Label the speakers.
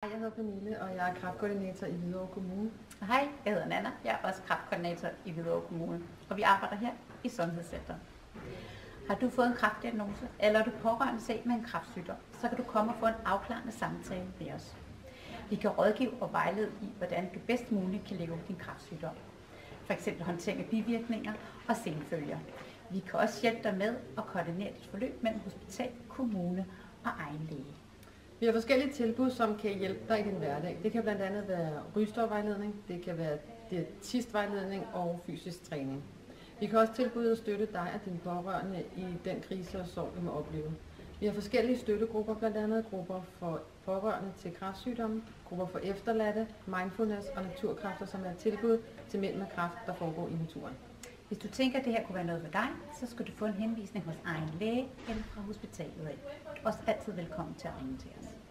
Speaker 1: Jeg hedder Pernille, og jeg er kræftkoordinator i Hvidovre Kommune.
Speaker 2: Hej, jeg hedder Nana. Jeg er også kræftkoordinator i Hvidovre Kommune, og vi arbejder her i Sundhedscentret. Har du fået en kræftdiagnose, eller er du pårørende selv med en kræftsygdom, så kan du komme og få en afklarende samtale med os. Vi kan rådgive og vejlede i, hvordan du bedst muligt kan leve din kræftsygdom. For eksempel håndtering af bivirkninger og senfølger. Vi kan også hjælpe dig med at koordinere dit forløb mellem hospital, kommune og egen læge.
Speaker 1: Vi har forskellige tilbud, som kan hjælpe dig i din hverdag. Det kan blandt andet være rygestofvejledning, det kan være diætistvejledning og fysisk træning. Vi kan også tilbyde at støtte dig og dine pårørende i den krise og sorg, du må opleve. Vi har forskellige støttegrupper, blandt andet grupper for pårørende til kræftsygdomme, grupper for efterladte, mindfulness og naturkræfter, som er tilbud til mænd med kræft, der foregår i naturen.
Speaker 2: Hvis du tænker, at det her kunne være noget for dig, så skal du få en henvisning hos egen læge eller fra hospitalet af. Du er også altid velkommen til at ringe til os.